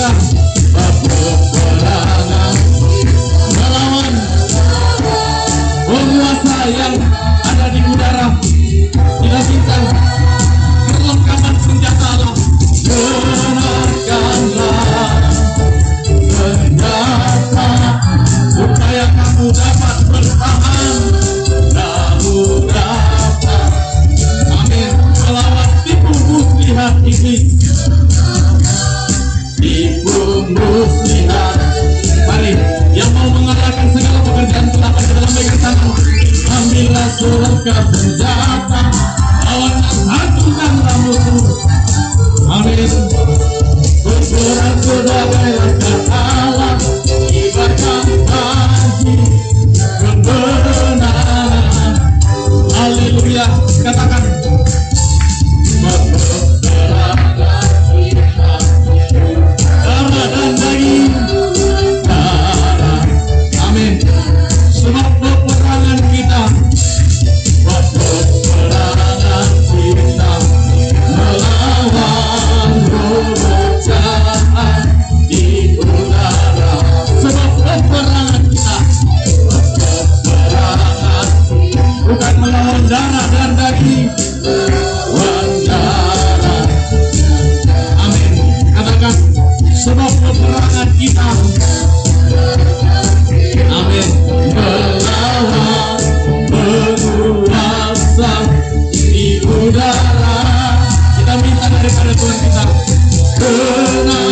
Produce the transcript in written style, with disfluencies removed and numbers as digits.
kita berpeperangan melawan penguasa yang ada di udara. Kita minta perlengkapan senjata Allah. Gunakanlah senjata supaya kamu dapat bertahan dan dapat, amin, melawan tipu muslihat iblis. Tipu muslihat, mari yang mau mengalahkan segala pekerjaan telapak ke dalam bagian tangan, ambillah selengkap senjata, lawan dan hancurkanlah musuh. Amin. Bergerak sebagai langkah Allah, ibadah haji kebenaran. Haleluya. Katakan berpeperangan kita, darah dan daging, darah. Amin. Sebab peperangan kita, peperangan kita melawan roh jahat di udara. Sebab peperangan kita, peperangan bukan melawan darah dan daging, melawan darah. Amin. Katakan sebab peperangan kita, amin, melawan penguasa di udara. Kita minta daripada Tuhan kita,